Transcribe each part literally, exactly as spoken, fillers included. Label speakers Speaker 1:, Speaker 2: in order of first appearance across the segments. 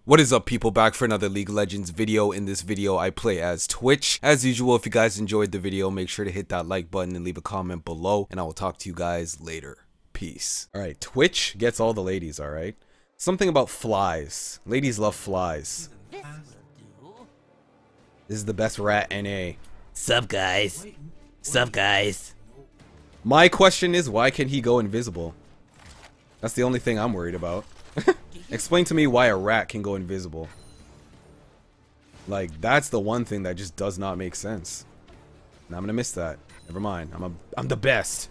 Speaker 1: What is up, people? Back for another League of Legends video. In this video, I play as Twitch. As usual, if you guys enjoyed the video, make sure to hit that like button and leave a comment below, and I will talk to you guys later. Peace. Alright, Twitch gets all the ladies, alright? Something about flies. Ladies love flies. This is the best rat N A.
Speaker 2: Sup, guys? Sup, guys?
Speaker 1: My question is, why can he go invisible? That's the only thing I'm worried about. Explain to me why a rat can go invisible. Like, that's the one thing that just does not make sense. And I'm gonna miss that. Never mind. I'm a, I'm the best.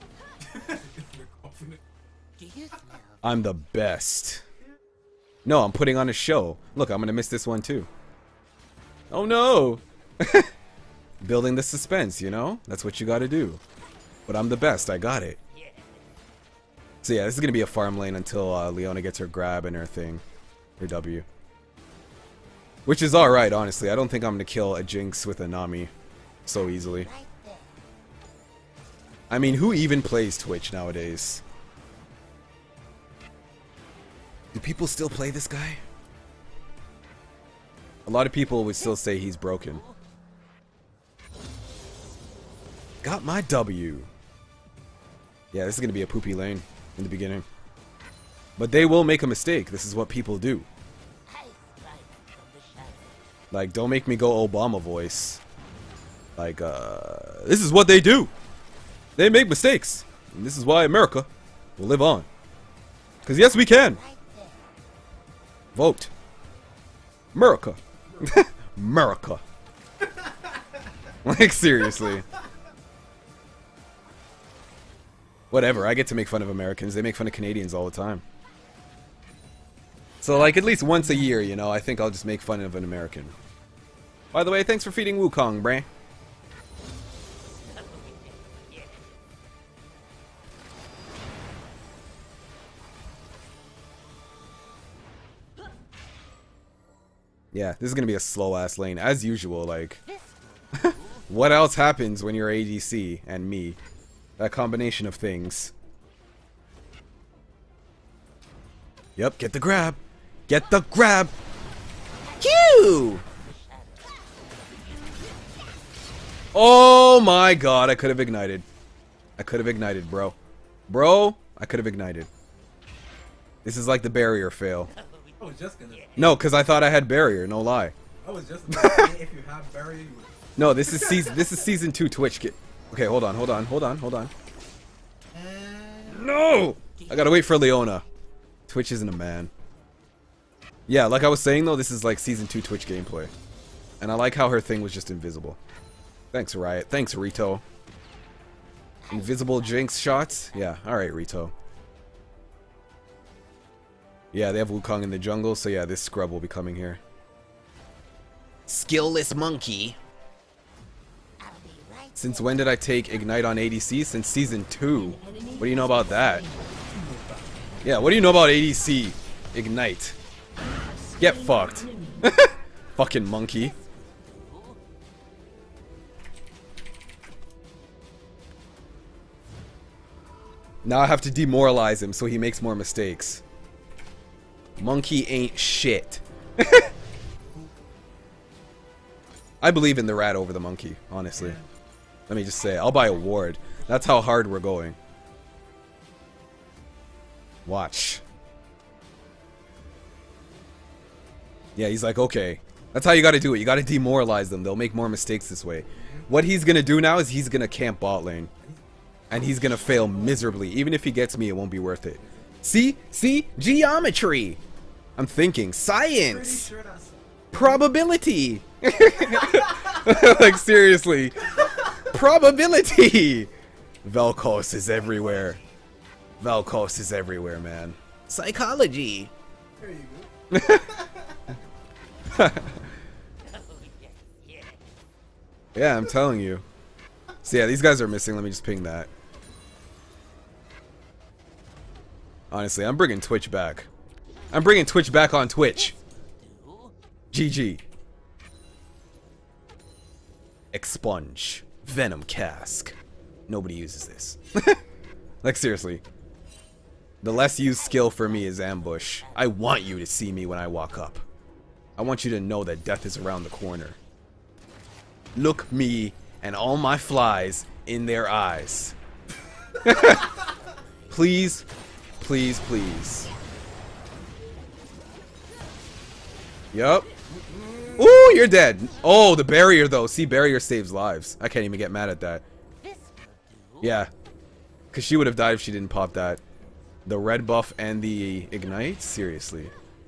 Speaker 1: I'm the best. No, I'm putting on a show. Look, I'm gonna miss this one too. Oh no! Building the suspense, you know? That's what you gotta do. But I'm the best. I got it. So yeah, this is gonna be a farm lane until uh, Leona gets her grab and her thing, her W. Which is alright, honestly. I don't think I'm gonna kill a Jinx with a Nami so easily. I mean, who even plays Twitch nowadays? Do people still play this guy? A lot of people would still say he's broken. Got my W. Yeah, this is gonna be a poopy lane in the beginning. But they will make a mistake. This is what people do. Like, don't make me go Obama voice. Like, uh, this is what they do. They make mistakes. And this is why America will live on. Because yes, we can. Vote. America. America. Like, seriously. Whatever, I get to make fun of Americans. They make fun of Canadians all the time. So, like, at least once a year, you know, I think I'll just make fun of an American. By the way, thanks for feeding Wukong, brah. Yeah, this is gonna be a slow-ass lane, as usual, like... What else happens when you're A D C and me? That combination of things. Yep, get the grab. Get the grab. Q! Oh my god, I could have ignited. I could have ignited, bro. Bro, I could have ignited. This is like the barrier fail.
Speaker 3: I was just gonna.
Speaker 1: No, because I thought I had barrier, no lie.
Speaker 3: I was just gonna say if you have barrier, you would.
Speaker 1: No, this is season this is season two Twitch kit. Okay, hold on, hold on, hold on, hold on. No! I gotta wait for Leona. Twitch isn't a man. Yeah, like I was saying though, this is like season two Twitch gameplay. And I like how her thing was just invisible. Thanks, Riot. Thanks, Rito. Invisible Jinx shots? Yeah, alright, Rito. Yeah, they have Wukong in the jungle, so yeah, this scrub will be coming here.
Speaker 2: Skillless monkey.
Speaker 1: Since when did I take Ignite on A D C? Since season two. What do you know about that? Yeah, what do you know about A D C? Ignite. Get fucked. Fucking monkey. Now I have to demoralize him so he makes more mistakes. Monkey ain't shit. I believe in the rat over the monkey, honestly. Let me just say, I'll buy a ward. That's how hard we're going. Watch. Yeah, he's like, okay. That's how you gotta do it. You gotta demoralize them. They'll make more mistakes this way. What he's gonna do now is he's gonna camp bot lane. And he's gonna fail miserably. Even if he gets me, it won't be worth it. See? See? Geometry! I'm thinking. Science!
Speaker 3: Sure that's
Speaker 1: Probability! Like, seriously. Probability! Vel'Koz is everywhere. Vel'Koz is everywhere, man. Psychology.
Speaker 3: there you go.
Speaker 1: Yeah, I'm telling you. So yeah, these guys are missing. Let me just ping that. Honestly, I'm bringing Twitch back. I'm bringing Twitch back on Twitch. G G. Expunge. Venom Cask. Nobody uses this. Like, seriously. The less used skill for me is ambush. I want you to see me when I walk up. I want you to know that death is around the corner. Look me and all my flies in their eyes. Please, please, please. Yup. Ooh, you're dead. Oh, the barrier though. See, barrier saves lives. I can't even get mad at that. Yeah. Because she would have died if she didn't pop that. The red buff and the ignite? Seriously.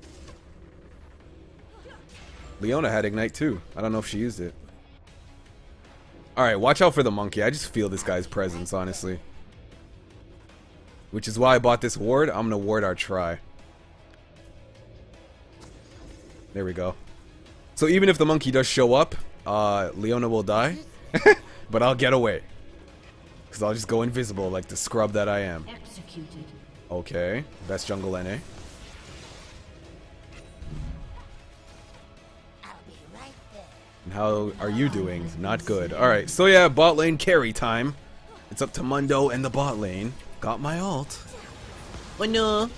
Speaker 1: Leona had ignite too. I don't know if she used it. Alright, watch out for the monkey. I just feel this guy's presence, honestly. Which is why I bought this ward. I'm gonna ward our try. There we go. So even if the monkey does show up, uh, Leona will die. But I'll get away. Because I'll just go invisible like the scrub that I am.
Speaker 4: Executed.
Speaker 1: Okay. Best jungle N A. And how are you doing? Not good. Alright, so yeah, bot lane carry time. It's up to Mundo and the bot lane. Got my ult.
Speaker 2: Oh no.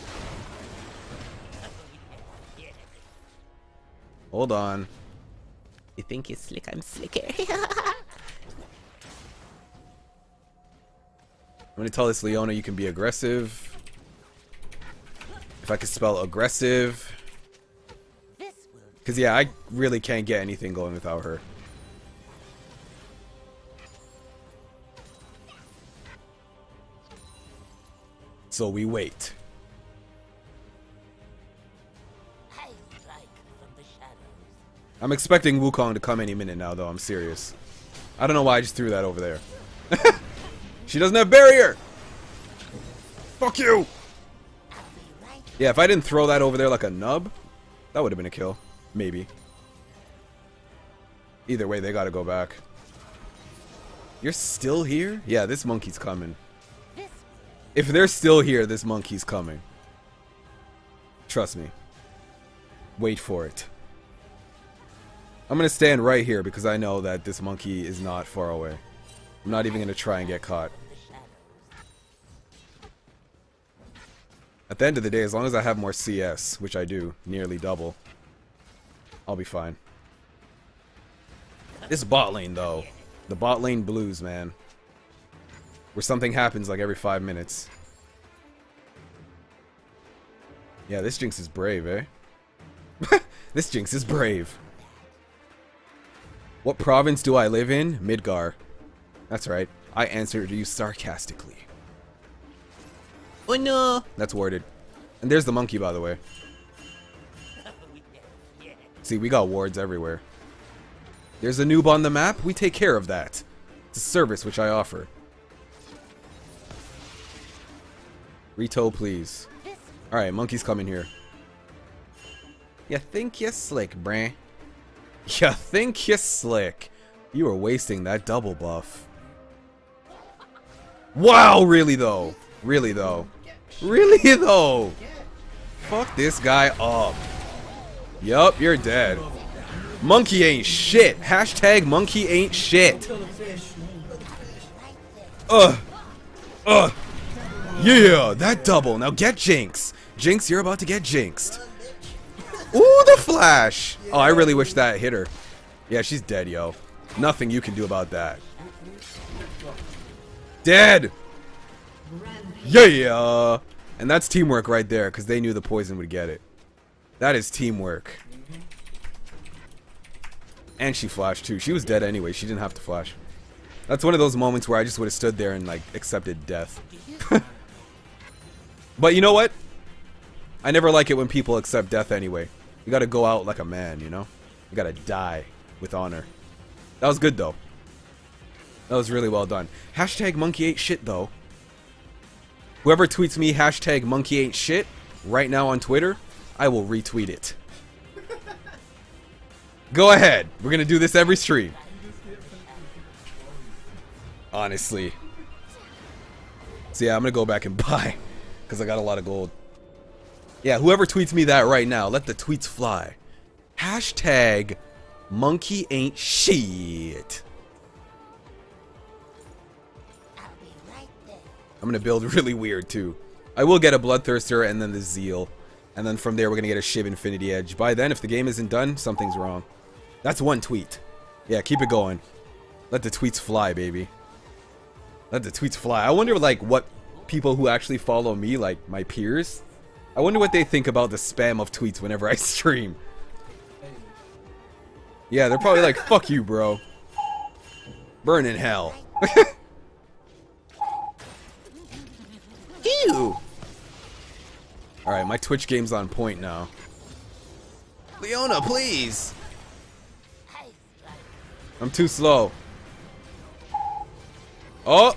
Speaker 1: Hold on.
Speaker 2: You think you're slick? I'm slicker.
Speaker 1: I'm gonna tell this Leona you can be aggressive. If I could spell aggressive. Because yeah, I really can't get anything going without her. So we wait. I'm expecting Wukong to come any minute now, though. I'm serious. I don't know why I just threw that over there. She doesn't have barrier! Fuck you! Yeah, if I didn't throw that over there like a nub, that would have been a kill. Maybe. Either way, they gotta go back. You're still here? Yeah, this monkey's coming. If they're still here, this monkey's coming. Trust me. Wait for it. I'm gonna stand right here because I know that this monkey is not far away. I'm not even gonna try and get caught. At the end of the day, as long as I have more C S, which I do, nearly double, I'll be fine. This bot lane, though. The bot lane blues, man. Where something happens like every five minutes. Yeah, this Jinx is brave, eh? This Jinx is brave. What province do I live in? Midgar. That's right. I answered you sarcastically.
Speaker 2: Oh no.
Speaker 1: That's warded. And there's the monkey, by the way. See, we got wards everywhere. There's a noob on the map. We take care of that. It's a service which I offer. Rito, please. Alright, monkey's coming here. You think you're slick, brah? You think you're slick. You are wasting that double buff. Wow, really though. Really though. Really though. Fuck this guy up. Yup, you're dead. Monkey ain't shit. Hashtag monkey ain't shit. Ugh. Ugh. Yeah, that double. Now get Jinx. Jinx, you're about to get jinxed. Ooh, the flash. Oh, I really wish that hit her. Yeah, she's dead, yo. Nothing you can do about that. Dead. Yeah. And that's teamwork right there, because they knew the poison would get it. That is teamwork. And she flashed too. She was dead anyway. She didn't have to flash. That's one of those moments where I just would have stood there and like accepted death. But you know what? I never like it when people accept death anyway. You gotta go out like a man, you know? You gotta die with honor. That was good though. That was really well done. Hashtag monkey ain't shit though. Whoever tweets me hashtag monkey ain't shit right now on Twitter, I will retweet it. Go ahead. We're gonna do this every stream. Honestly. So yeah, I'm gonna go back and buy. Because I got a lot of gold. Yeah, whoever tweets me that right now, let the tweets fly. Hashtag monkey ain't shit. I'm gonna build really weird too. I I will get a Bloodthirster and then the Zeal. And then from there, we're going to get a Shiv Infinity Edge. By then, if the game isn't done, something's wrong. That's one tweet. Yeah, keep it going. Let the tweets fly, baby. Let the tweets fly. I wonder, like, what people who actually follow me, like my peers, I wonder what they think about the spam of tweets whenever I stream. Yeah, they're probably like, fuck you, bro. Burn in hell. Ew. Alright, my Twitch game's on point now. Leona, please! I'm too slow. Oh!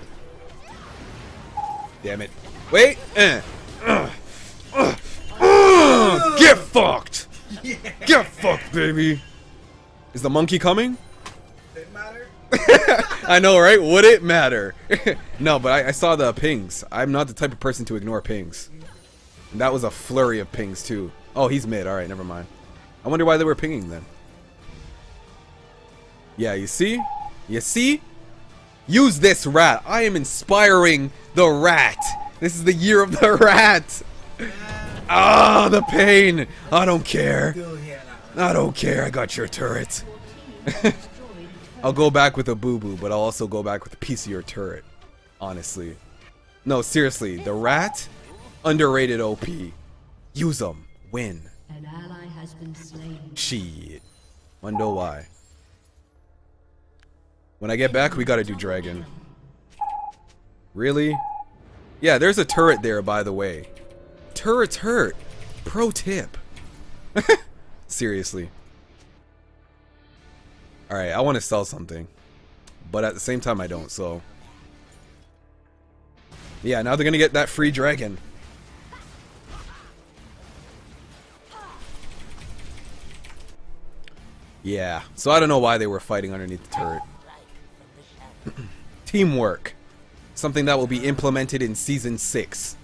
Speaker 1: Damn it. Wait! Uh. Uh. Uh. Uh. Get fucked!
Speaker 3: Yeah.
Speaker 1: Get fucked, baby! Is the monkey coming?
Speaker 3: Did it matter?
Speaker 1: I know, right? Would it matter? No, but I, I saw the pings. I'm not the type of person to ignore pings. And that was a flurry of pings, too. Oh, he's mid. Alright, never mind. I wonder why they were pinging then. Yeah, you see? You see? Use this rat. I am inspiring the rat. This is the year of the rat. Ah, the pain. I don't care.
Speaker 3: Still here now.
Speaker 1: I don't care. I got your turret. I'll go back with a boo-boo, but I'll also go back with a piece of your turret. Honestly. No, seriously. The rat? Underrated O P. Use them. Win.
Speaker 4: An ally has been slain.
Speaker 1: Shit. Wonder why. When I get back, we gotta do dragon. Really? Yeah, there's a turret there, by the way. Turrets hurt. Pro tip. Seriously. Alright, I want to sell something. But at the same time, I don't, so. Yeah, now they're gonna get that free dragon. Yeah, so I don't know why they were fighting underneath the turret. Teamwork. Something that will be implemented in Season six.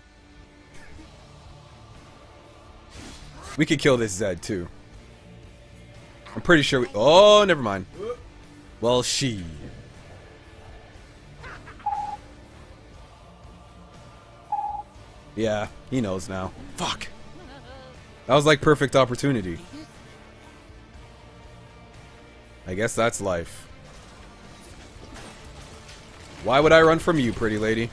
Speaker 1: We could kill this Zed, too. I'm pretty sure we... Oh, never mind. Well, she... Yeah, he knows now. Fuck. That was like perfect opportunity. I guess that's life. Why would I run from you, pretty lady?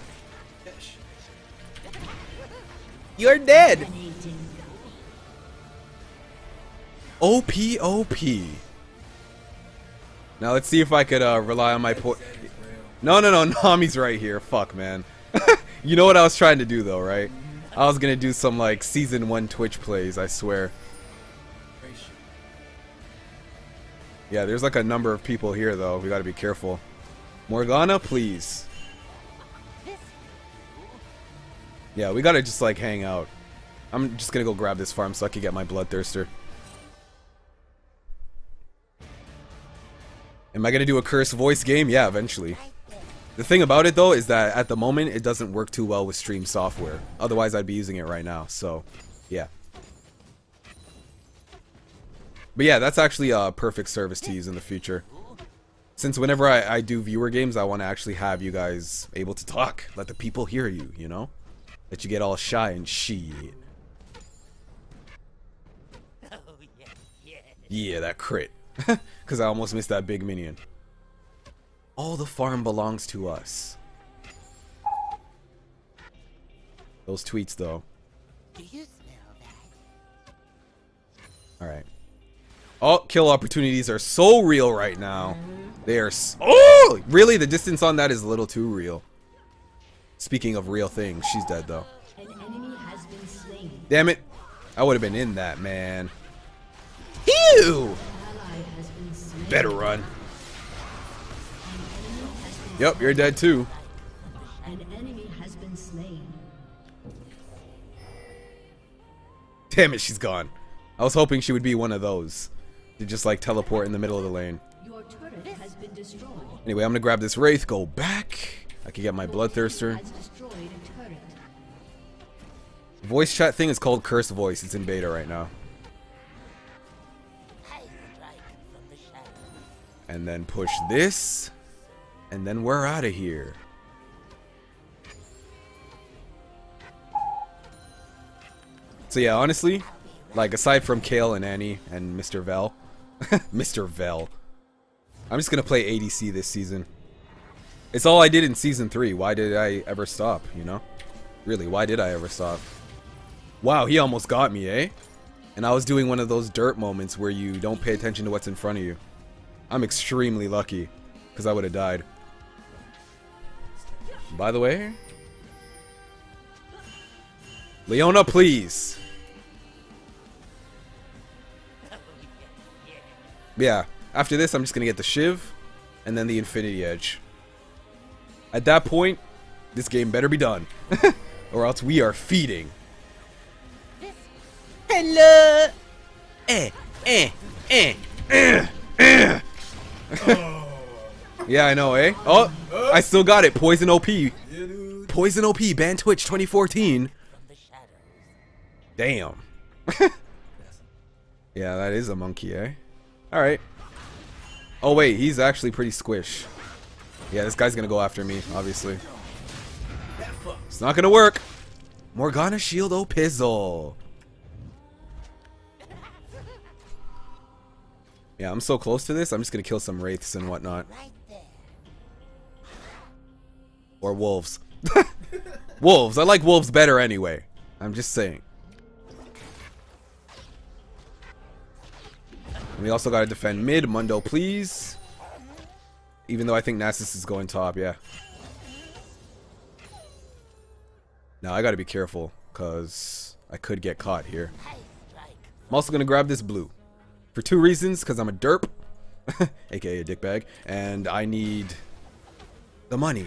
Speaker 1: You're dead! O P O P. Now let's see if I could uh, rely on my po- No, no, no, Nami's right here. Fuck, man. You know what I was trying to do, though, right? I was gonna do some, like, Season one Twitch plays, I swear. Yeah, there's like a number of people here, though. We gotta be careful. Morgana, please. Yeah, we gotta just, like, hang out. I'm just gonna go grab this farm so I can get my Bloodthirster. Am I gonna do a cursed voice game? Yeah, eventually. The thing about it, though, is that at the moment, it doesn't work too well with stream software. Otherwise, I'd be using it right now, so, yeah. But yeah, that's actually a perfect service to use in the future. Since whenever I, I do viewer games, I want to actually have you guys able to talk. Let the people hear you, you know? Let you get all shy and shit. Yeah, that crit. Because I almost missed that big minion. All the farm belongs to us. Those tweets, though. Alright. Oh, kill opportunities are so real right now. They are so... Oh! Really? The distance on that is a little too real. Speaking of real things, she's dead, though.
Speaker 4: An enemy has been slain.
Speaker 1: Damn it. I would have been in that, man. Ew!
Speaker 4: Ally has been slain.
Speaker 1: Better run. Yep, you're dead, too.
Speaker 4: An enemy has been slain.
Speaker 1: Damn it, she's gone. I was hoping she would be one of those. To just, like, teleport in the middle of the lane.
Speaker 4: Your turret has been destroyed.
Speaker 1: Anyway, I'm gonna grab this Wraith, go back. I can get my Bloodthirster.
Speaker 4: Has destroyed a turret.
Speaker 1: Voice chat thing is called Curse Voice. It's in beta right now. And then push this. And then we're out of here. So yeah, honestly, like aside from Kale and Annie and Mister Vel, Mister Vel, I'm just gonna play A D C this season. It's all I did in season three. Why did I ever stop? You know, really, why did I ever stop? Wow, he almost got me, eh? And I was doing one of those dirt moments where you don't pay attention to what's in front of you. I'm extremely lucky, because I would have died. By the way, Leona, please. Yeah, after this, I'm just going to get the Shiv and then the Infinity Edge. At that point, this game better be done. Or else we are feeding.
Speaker 2: Hello. Eh, eh, eh.
Speaker 1: Eh, eh. Yeah, I know, eh? Oh, I still got it. Poison O P. Poison O P, ban Twitch twenty fourteen. Damn. Yeah, that is a monkey, eh? Alright. Oh, wait, he's actually pretty squish. Yeah, this guy's gonna go after me, obviously. It's not gonna work. Morgana Shield O Pizzle. Yeah, I'm so close to this, I'm just gonna kill some wraiths and whatnot. Or wolves. Wolves, I like wolves better anyway. I'm just saying. And we also gotta defend mid. Mundo, please. Even though I think Nasus is going top, yeah. Now I gotta be careful, because I could get caught here. I'm also gonna grab this blue. For two reasons, because I'm a derp, aka a dickbag, and I need the money.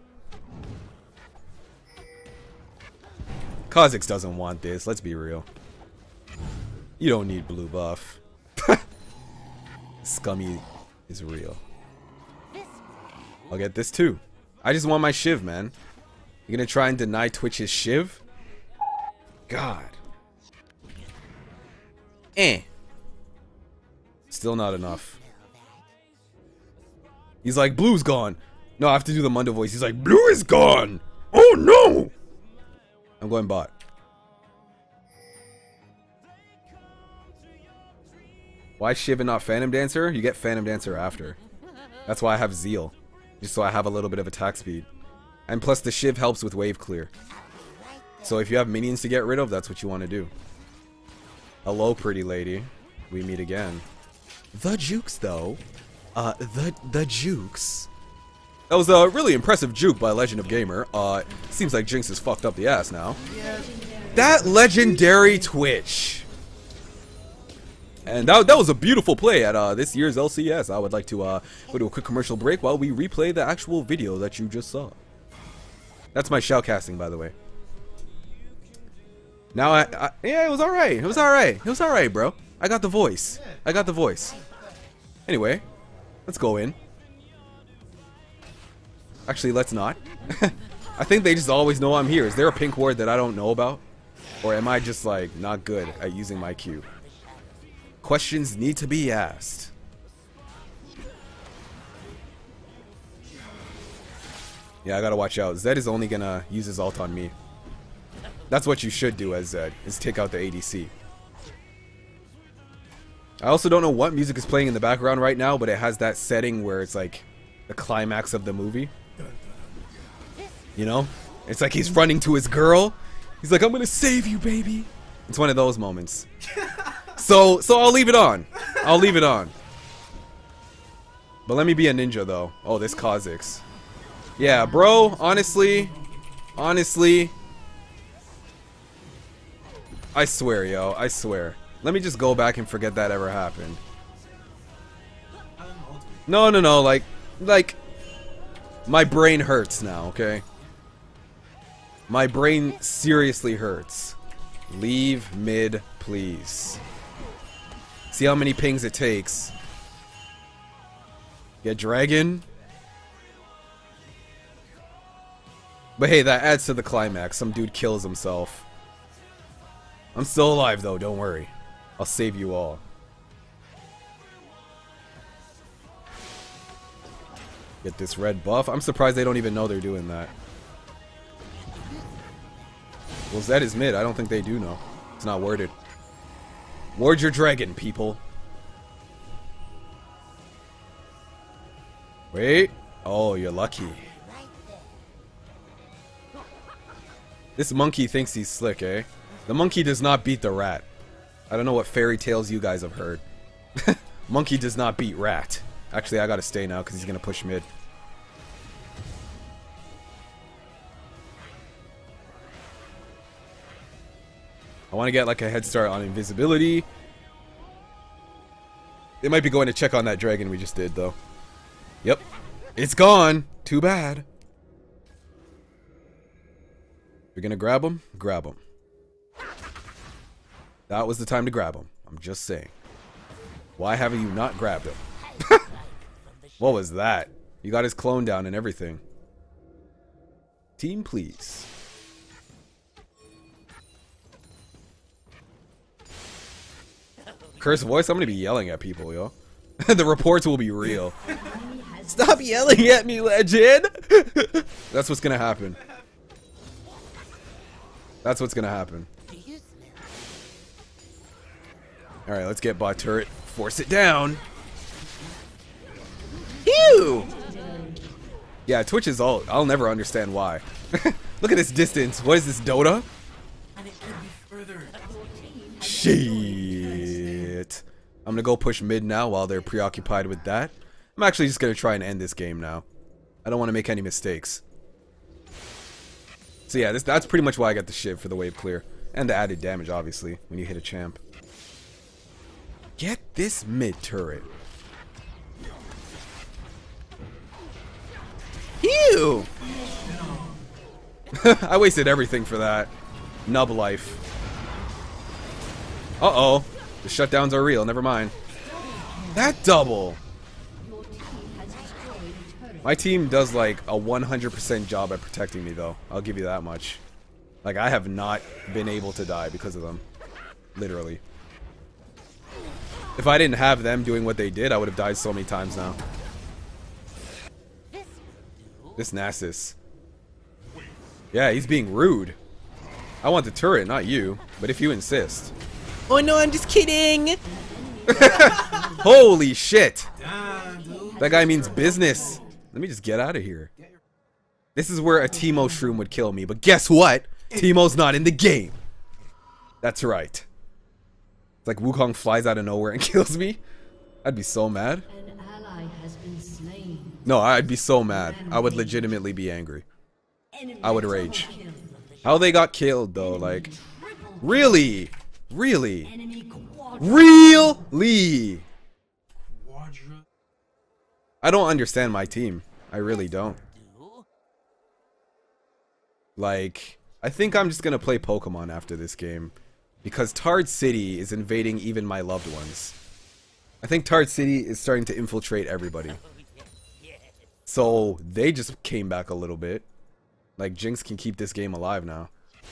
Speaker 1: Kha'Zix doesn't want this, let's be real. You don't need blue buff. Scummy is real. I'll get this too. I just want my Shiv, man. You're gonna try and deny Twitch's Shiv? God. Eh. Still not enough. He's like, blue's gone. No, I have to do the Mundo voice. He's like, blue is gone. Oh no. I'm going bot. Why Shiv and not Phantom Dancer? You get Phantom Dancer after. That's why I have Zeal. Just so I have a little bit of attack speed. And plus the Shiv helps with wave clear. So if you have minions to get rid of, that's what you want to do. Hello, pretty lady. We meet again. The Jukes, though. Uh, the, the Jukes. That was a really impressive juke by Legend of Gamer. Uh, seems like Jinx is fucked up the ass now. That legendary Twitch. And that, that was a beautiful play at uh, this year's L C S. I would like to uh, go to a quick commercial break while we replay the actual video that you just saw. That's my shoutcasting, by the way. Now, I, I, yeah, it was alright. It was alright. It was alright, bro. I got the voice. I got the voice. Anyway, let's go in. Actually, let's not. I think they just always know I'm here. Is there a pink ward that I don't know about? Or am I just, like, not good at using my Q? Questions need to be asked. Yeah, I gotta watch out. Zed is only gonna use his ult on me. That's what you should do as Zed, is take out the A D C. I also don't know what music is playing in the background right now, but it has that setting where it's like the climax of the movie. You know? It's like he's running to his girl. He's like, I'm gonna save you, baby. It's one of those moments. So, so I'll leave it on. I'll leave it on. But let me be a ninja, though. Oh, this Kha'Zix. Yeah, bro, honestly, honestly, I swear, yo, I swear. Let me just go back and forget that ever happened. No, no, no, like, like, my brain hurts now, okay? My brain seriously hurts. Leave mid, please. See how many pings it takes. Get dragon. But hey, that adds to the climax. Some dude kills himself. I'm still alive though, don't worry. I'll save you all. Get this red buff. I'm surprised they don't even know they're doing that. Well, Zed is mid. I don't think they do know. not worded. Ward your dragon, people. Wait. Oh, you're lucky. This monkey thinks he's slick, eh? The monkey does not beat the rat. I don't know what fairy tales you guys have heard. Monkey does not beat rat. Actually, I gotta stay now because he's gonna push mid. I want to get like a head start on invisibility. They might be going to check on that dragon we just did, though. Yep. It's gone. Too bad. You're gonna grab him? Grab him. That was the time to grab him. I'm just saying. Why haven't you not grabbed him? What was that? You got his clone down and everything. Team, please. Curse voice? I'm gonna be yelling at people, yo. The reports will be real. Stop yelling at me, legend! That's what's gonna happen. That's what's gonna happen. Alright, let's get bot turret. Force it down. Ew! Yeah, Twitch is all. I'll never understand why. Look at this distance. What is this, Dota?
Speaker 3: And it could be further.
Speaker 1: Shit. I'm gonna go push mid now while they're preoccupied with that. I'm actually just gonna try and end this game now. I don't want to make any mistakes. So yeah, this, that's pretty much why I got the shiv for the wave clear. And the added damage, obviously, when you hit a champ. Get this mid turret. Ew! I wasted everything for that. Nub life. Uh-oh. The shutdowns are real, never mind. That double! My team does like a one hundred percent job at protecting me though. I'll give you that much. Like I have not been able to die because of them. Literally. If I didn't have them doing what they did, I would have died so many times now. This Nasus. Yeah, he's being rude. I want the turret, not you. But if you insist.
Speaker 2: Oh no, I'm just kidding.
Speaker 1: Holy shit.
Speaker 3: Damn, dude.
Speaker 1: That guy means business. Let me just get out of here. This is where a Teemo shroom would kill me. But guess what? Teemo's not in the game. That's right. It's like Wukong flies out of nowhere and kills me. I'd be so mad.
Speaker 4: An ally has been slain.
Speaker 1: No, I'd be so mad. I would legitimately be angry.
Speaker 4: Enemy
Speaker 1: I would rage.
Speaker 4: double kill.
Speaker 1: How they got killed though, like really? Really?
Speaker 4: Enemy quad.
Speaker 1: Really?
Speaker 3: Quadra.
Speaker 1: I don't understand my team. I really don't. Like, I think I'm just gonna play Pokemon after this game. Because Tard City is invading even my loved ones. I think Tard City is starting to infiltrate everybody. So, they just came back a little bit. Like, Jinx can keep this game alive now.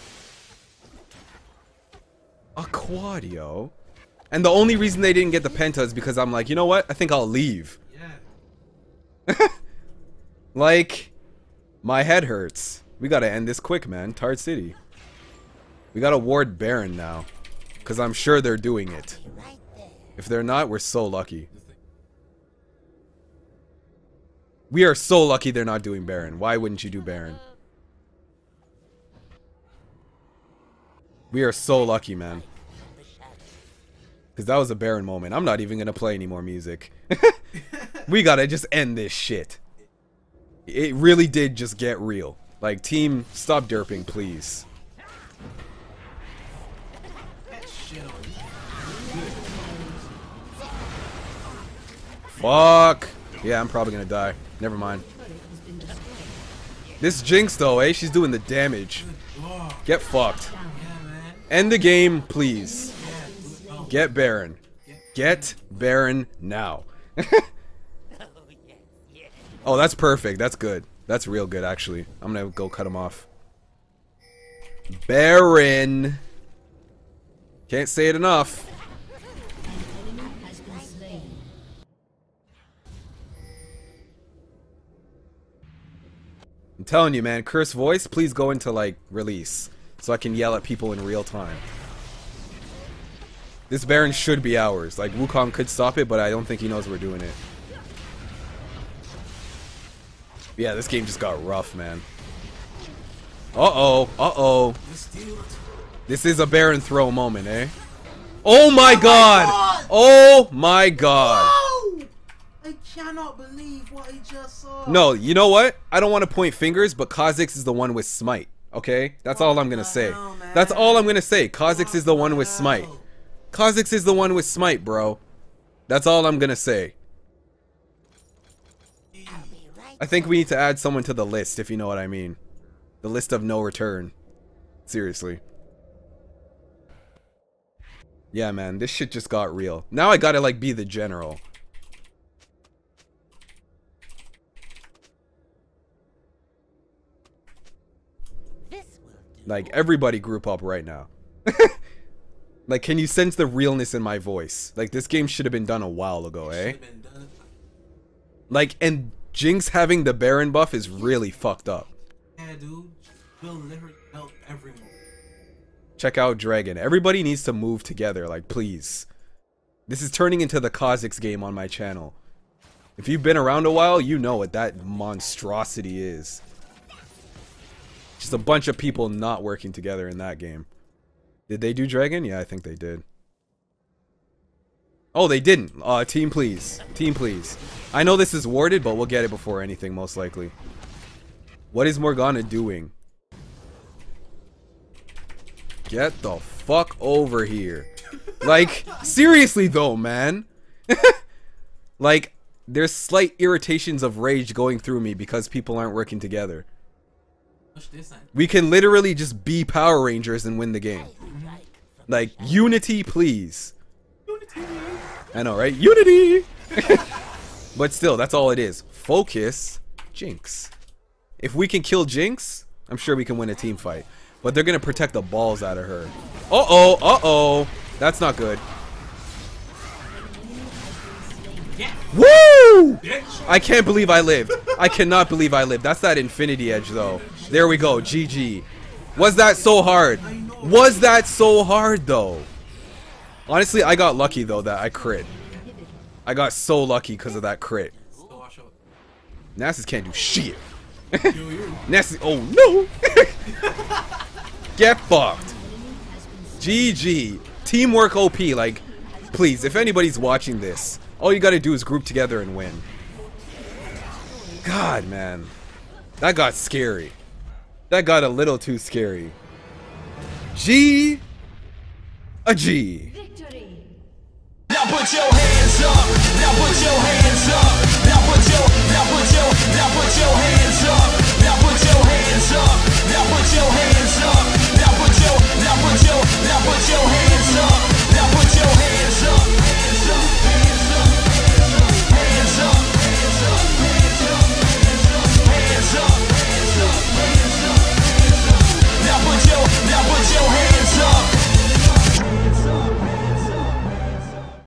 Speaker 1: Aquadio. And the only reason they didn't get the Penta is because I'm like, you know what? I think I'll leave.
Speaker 3: Yeah.
Speaker 1: Like, my head hurts. We gotta end this quick, man. Tard City. We gotta ward Baron now. Because I'm sure they're doing it. If they're not, we're so lucky. We are so lucky they're not doing Baron. Why wouldn't you do Baron? We are so lucky, man. Because that was a Baron moment. I'm not even going to play any more music. We got to just end this shit. It really did just get real. Like, team, stop derping, please. Fuck. Yeah, I'm probably going to die. Never mind. This Jinx, though, eh? She's doing the damage. Get fucked. End the game, please. Get Baron. Get Baron now. Oh, that's perfect. That's good. That's real good, actually. I'm gonna go cut him off. Baron. Can't say it enough.
Speaker 4: An enemy has been slain.
Speaker 1: I'm telling you, man. Curse voice, please go into, like, release. So I can yell at people in real time. This Baron should be ours. Like, Wukong could stop it, but I don't think he knows we're doing it. Yeah, this game just got rough, man. Uh-oh. Uh-oh. This is a Baron throw moment, eh? Oh my god! Oh my god!
Speaker 3: Oh! I cannot believe what I just saw.
Speaker 1: No, you know what? I don't want to point fingers, but Kha'Zix is the one with Smite. Okay? That's all I'm gonna say. That's all I'm gonna say. Kha'Zix is the one with Smite. Kha'Zix is the one with Smite, bro. That's all I'm gonna say. I think we need to add someone to the list, if you know what I mean. The list of no return. Seriously. Yeah, man, this shit just got real. Now I gotta, like, be the general. Like, everybody group up right now. Like, can you sense the realness in my voice? Like, this game should have been done a while ago, eh? Like, and Jinx having the Baron buff is really fucked up.
Speaker 3: Yeah, dude. Will literally help everyone.
Speaker 1: Check out Dragon. Everybody needs to move together, like, please. This is turning into the Kha'Zix game on my channel. If you've been around a while, you know what that monstrosity is. Just a bunch of people not working together in that game. Did they do Dragon? Yeah, I think they did. Oh, they didn't. Uh, team, please. Team, please. I know this is warded, but we'll get it before anything, most likely. What is Morgana doing? Get the fuck over here. Like, seriously though, man. Like, there's slight irritations of rage going through me because people aren't working together. We can literally just be Power Rangers and win the game. Like, unity, please. Unity. I know, right? Unity! But still, that's all it is. Focus. Jinx. If we can kill Jinx, I'm sure we can win a team fight. But they're gonna protect the balls out of her. Uh-oh, uh-oh. That's not good. Woo! I can't believe I lived. I cannot believe I lived. That's that Infinity Edge, though. There we go. G G. Was that so hard? Was that so hard, though? Honestly, I got lucky, though, that I crit. I got so lucky because of that crit. Nasus can't do shit. Nasus. Oh, no. Get fucked. G G. Teamwork O P. Like, please, if anybody's watching this, all you gotta do is group together and win. God, man. That got scary. That got a little too scary. G. A G.
Speaker 4: Victory.
Speaker 5: Now put your hands up. Now put your hands